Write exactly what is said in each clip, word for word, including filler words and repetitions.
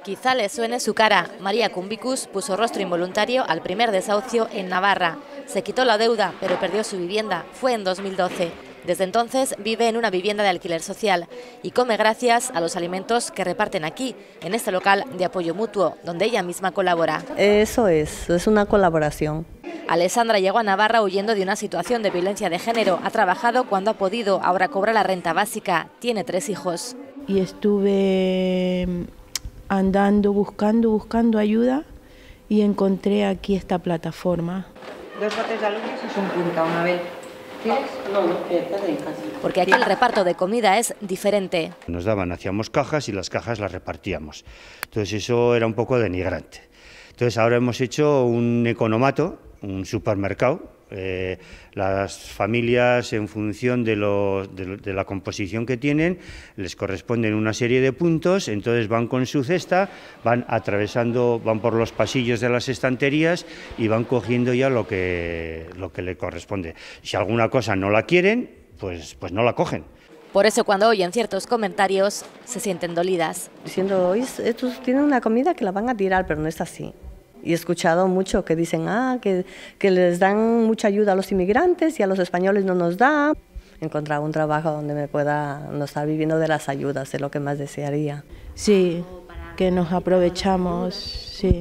Quizá le suene su cara. María Cumbicus puso rostro involuntario al primer desahucio en Navarra. Se quitó la deuda, pero perdió su vivienda. Fue en dos mil doce. Desde entonces vive en una vivienda de alquiler social y come gracias a los alimentos que reparten aquí, en este local de apoyo mutuo, donde ella misma colabora. Eso es, es una colaboración. Alessandra llegó a Navarra huyendo de una situación de violencia de género. Ha trabajado cuando ha podido, ahora cobra la renta básica. Tiene tres hijos. Y estuve andando, buscando, buscando ayuda y encontré aquí esta plataforma. Dos botes de alubias y un punta una vez. ¿Quieres? No, no, en casa. Porque aquí el reparto de comida es diferente. Nos daban, hacíamos cajas y las cajas las repartíamos. Entonces eso era un poco denigrante. Entonces ahora hemos hecho un economato, un supermercado. Eh, las familias, en función de, los, de, de la composición que tienen, les corresponden una serie de puntos, entonces van con su cesta, van atravesando, van por los pasillos de las estanterías y van cogiendo ya lo que, lo que le corresponde. Si alguna cosa no la quieren, pues, pues no la cogen. Por eso cuando oyen ciertos comentarios se sienten dolidas. Diciendo, hoy estos tienen una comida que la van a tirar, pero no es así. Y he escuchado mucho que dicen ah, que, que les dan mucha ayuda a los inmigrantes y a los españoles no nos da. Encontrar un trabajo donde me pueda no estar viviendo de las ayudas es lo que más desearía. Sí, que nos aprovechamos, sí,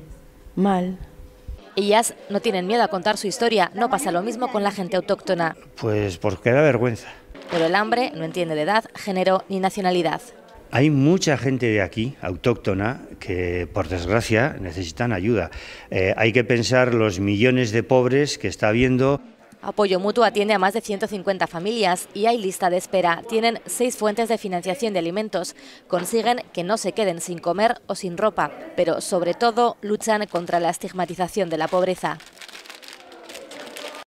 mal. Ellas no tienen miedo a contar su historia, no pasa lo mismo con la gente autóctona. Pues porque da vergüenza. Pero el hambre no entiende de edad, género ni nacionalidad. Hay mucha gente de aquí, autóctona, que por desgracia necesitan ayuda. Eh, hay que pensar los millones de pobres que está habiendo. Apoyo Mutuo atiende a más de ciento cincuenta familias y hay lista de espera. Tienen seis fuentes de financiación de alimentos. Consiguen que no se queden sin comer o sin ropa, pero sobre todo luchan contra la estigmatización de la pobreza.